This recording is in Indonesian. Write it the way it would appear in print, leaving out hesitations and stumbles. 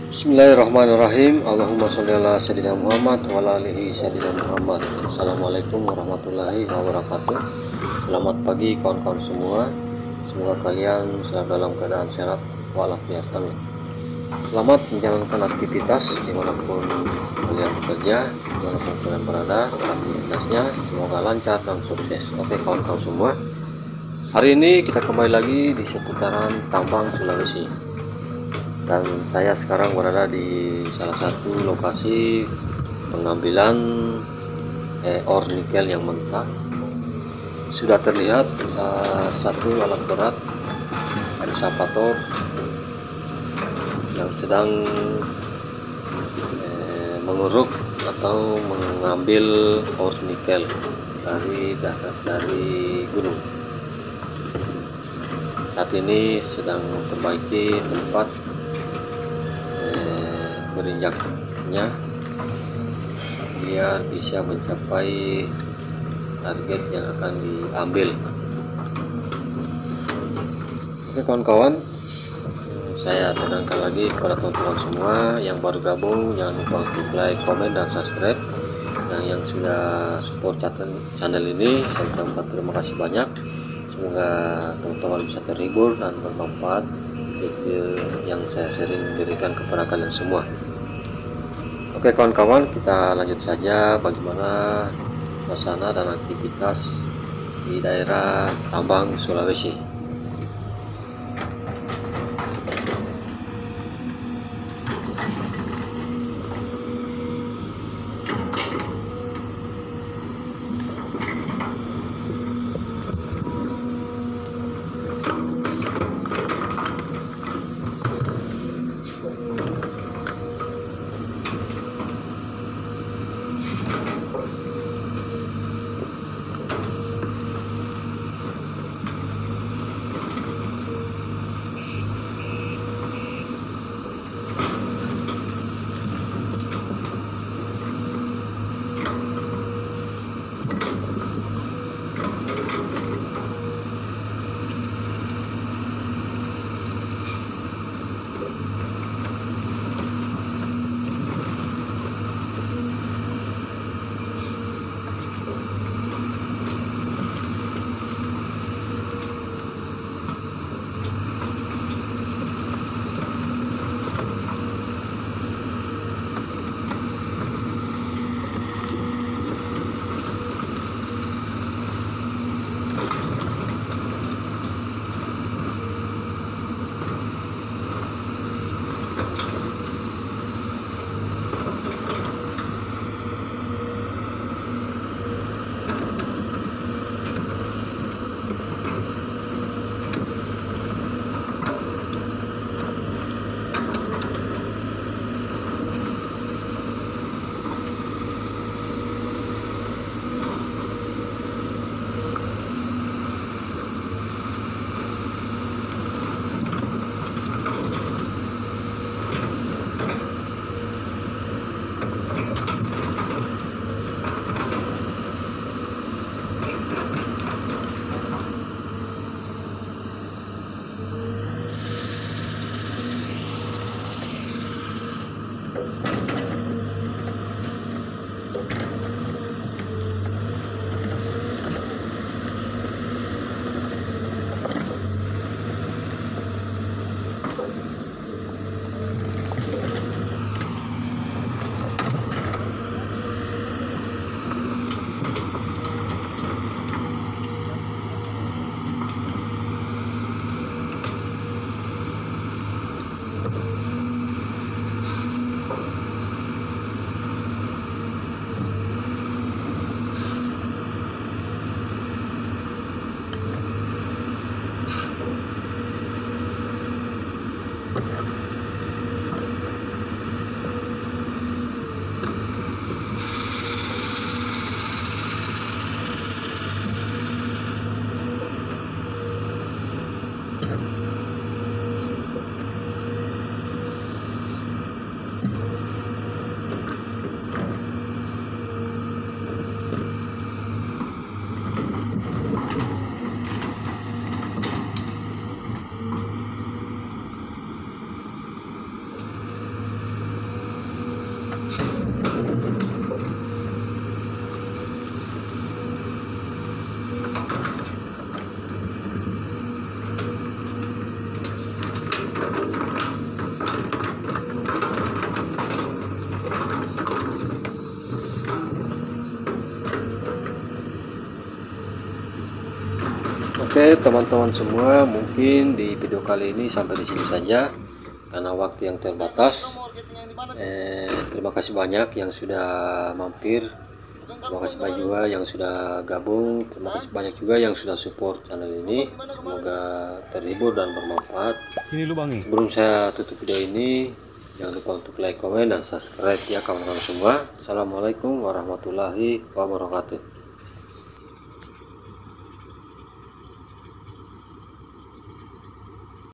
Bismillahirrahmanirrahim. Allahumma sholli ala sayyidina Muhammad wa ala alihi sayyidina Muhammad. Assalamualaikum warahmatullahi wabarakatuh. Selamat pagi kawan-kawan semua. Semoga kalian selalu dalam keadaan sehat walafiat. Amin. Selamat menjalankan aktivitas dimanapun kalian bekerja, dimanapun kalian berada, aktivitasnya semoga lancar dan sukses. Oke kawan-kawan semua, hari ini kita kembali lagi di seputaran Tambang Sulawesi. Dan saya sekarang berada di salah satu lokasi pengambilan ore nikel yang mentah. Sudah terlihat satu alat berat ekskavator yang sedang mengeruk atau mengambil ore nikel dari dasar dari gunung. Saat ini sedang memperbaiki tempat berinjaknya biar bisa mencapai target yang akan diambil. Oke kawan-kawan, saya tekankan lagi kepada teman-teman semua yang baru gabung, jangan lupa untuk like, komen, dan subscribe. Dan yang sudah support channel ini, saya ucapkan terima kasih banyak. Semoga teman-teman bisa terhibur dan bermanfaat yang saya sering berikan kepada kalian semua. Oke kawan-kawan, kita lanjut saja bagaimana suasana dan aktivitas di daerah Tambang Sulawesi. Oke teman-teman semua, mungkin di video kali ini sampai di sini saja karena waktu yang terbatas. Terima kasih banyak yang sudah mampir, terima kasih banyak juga yang sudah gabung, terima kasih banyak juga yang sudah support channel ini. Semoga terhibur dan bermanfaat. Sebelum saya tutup video ini, jangan lupa untuk like, komen, dan subscribe ya kawan-kawan semua. Assalamualaikum warahmatullahi wabarakatuh.